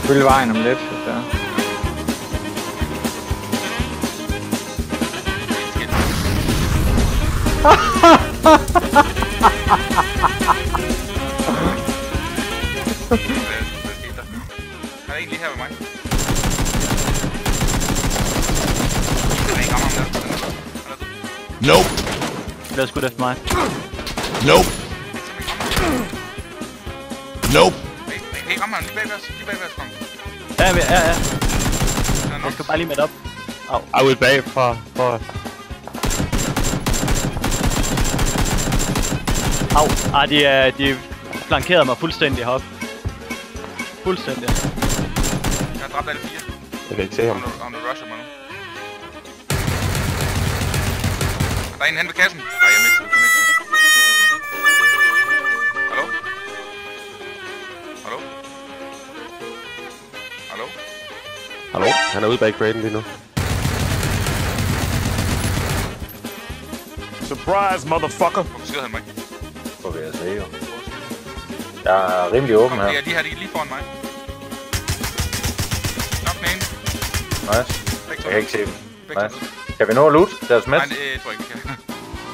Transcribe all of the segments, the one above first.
Følge vejen om lidt, hvis det er. Han er egentlig her ved mig. Han er ikke rammer ham der. Nope. Det er skudt efter mig. Nope. Nope. Hey, rammer ham lige bagved os. Lige bagved os, kom. Ja. Jeg skal bare lige med op. Au. I will bag for... Au. Ah, de flankerede mig fuldstændig heroppe. Fuldstændig. Jeg har dræbt alle 4. Jeg kan ikke se ham. Om du rusher mig nu. Der er en hen ved kassen. Nej, jeg mistede connection. Hallo? Hallo? Hallo? Hallo? Han er ude bag craten lige nu. Surprise, motherfucker. Hvorfor skyder han mig ikke? Får vi at se, jo. Jeg er rimelig åben her. Ja, de her, de er lige foran mig. Nok den ene. Nice. Jeg kan ikke se dem. Nice. Kan vi nå at loot? Deres match? Nej, det tror jeg ikke, vi kan.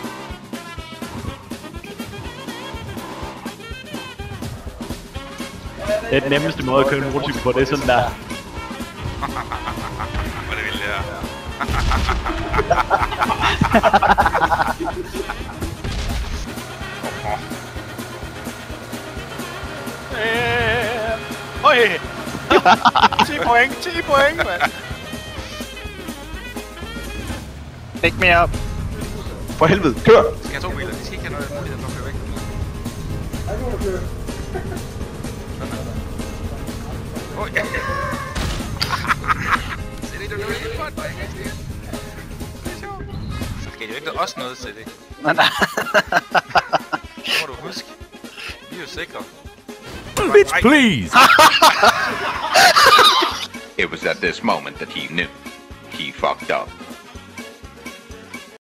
Det er den nemmeste måde at køre en motorcykel på, det er sådan der. Hvor det vildt, det her. Øj! 10 point, mand! Ikke mere op. For helvede, kør! De skal have 2 biler, de skal ikke have noget mulighed for at køre væk. Åh, ja! Se det, du er helt godt, dreng. Så skal de jo ikke også noget til det. Nej. Det må du huske. Vi er jo sikre. Bitch, please! It was at this moment that he knew. He fucked up.